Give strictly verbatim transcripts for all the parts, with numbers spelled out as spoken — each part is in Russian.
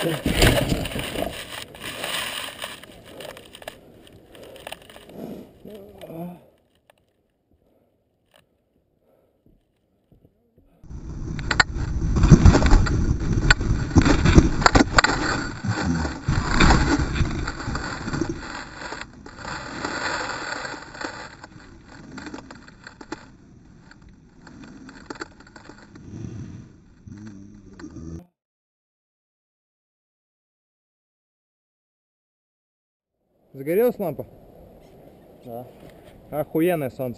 Загорелась лампа? Да. Охуенное солнце.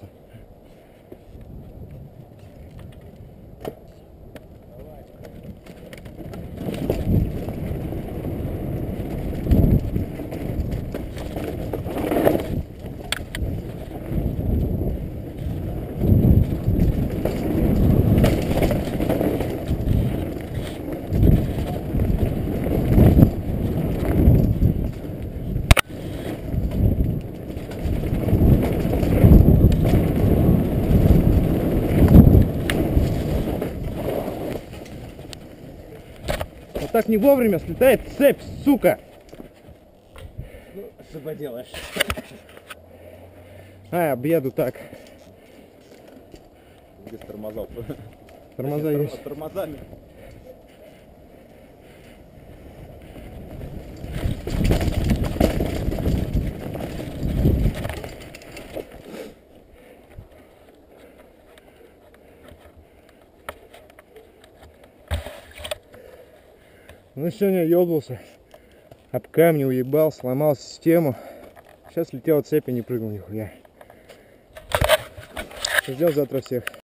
Вот так не вовремя слетает цепь, сука! Ну, что поделаешь. А, объеду так. Без тормозов. Тормоза Без есть. тормозами. Ну сегодня ёбнулся. Об камни уебал, сломал систему. Сейчас летела цепь и не прыгнул нихуя. Ждем завтра всех.